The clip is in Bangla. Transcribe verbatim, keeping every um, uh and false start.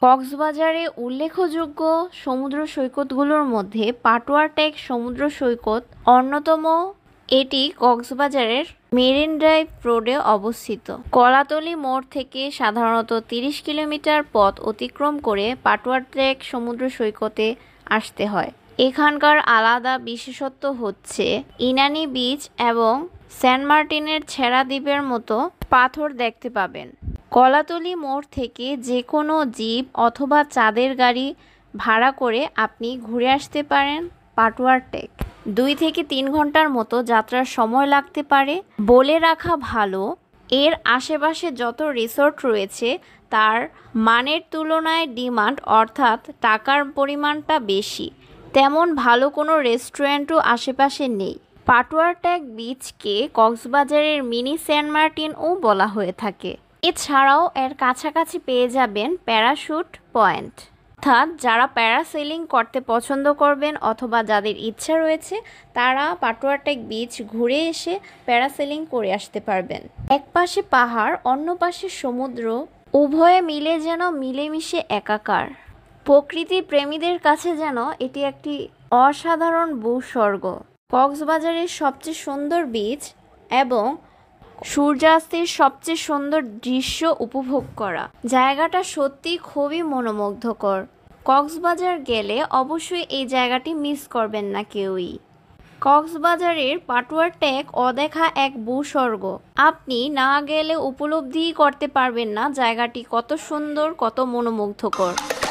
কক্সবাজারে উল্লেখযোগ্য সমুদ্র সৈকতগুলোর মধ্যে পাটুয়া টেক সমুদ্র সৈকত অন্যতম। এটি কক্সবাজারের মেরিন ড্রাইভ রোডে অবস্থিত। কলাতলী মোড় থেকে সাধারণত তিরিশ কিলোমিটার পথ অতিক্রম করে পাটুয়া টেক সমুদ্র সৈকতে আসতে হয়। এখানকার আলাদা বিশেষত্ব হচ্ছে ইনানি বিচ এবং সেন্ট মার্টিনের ছেঁড়া দ্বীপের মতো পাথর দেখতে পাবেন। কলাতলী মোড় থেকে যে কোনো জিপ অথবা চাঁদের গাড়ি ভাড়া করে আপনি ঘুরে আসতে পারেন পাটুয়া টেক। দুই থেকে তিন ঘন্টার মতো যাত্রার সময় লাগতে পারে। বলে রাখা ভালো, এর আশেপাশে যত রিসোর্ট রয়েছে তার মানের তুলনায় ডিমান্ড অর্থাৎ টাকার পরিমাণটা বেশি। তেমন ভালো কোনো রেস্টুরেন্টও আশেপাশে নেই। পাটুয়া টেক বিচকে কক্সবাজারের মিনি সেন্ট মার্টিনও বলা হয়ে থাকে। এছাড়াও এর কাছাকাছি পেয়ে যাবেন প্যারাশুট পয়েন্ট, অর্থাৎ যারা প্যারাসেলিং করতে পছন্দ করবেন অথবা যাদের ইচ্ছা রয়েছে তারা পাটুয়া টেক বিচ ঘুরে এসে প্যারাসেলিং করে আসতে পারবেন। এক পাশে পাহাড়, অন্য পাশে সমুদ্র, উভয়ে মিলে যেন মিলেমিশে একাকার। প্রকৃতি প্রেমীদের কাছে যেন এটি একটি অসাধারণ ভূস্বর্গ। কক্সবাজারের সবচেয়ে সুন্দর বিচ এবং সূর্যাস্তের সবচেয়ে সুন্দর দৃশ্য উপভোগ করা। জায়গাটা সত্যি খুবই মনোমুগ্ধকর। কক্সবাজার গেলে অবশ্যই এই জায়গাটি মিস করবেন না কেউই। কক্সবাজারের পাটুয়া টেক অদেখা এক ভূস্বর্গ। আপনি না গেলে উপলব্ধিই করতে পারবেন না জায়গাটি কত সুন্দর, কত মনোমুগ্ধকর।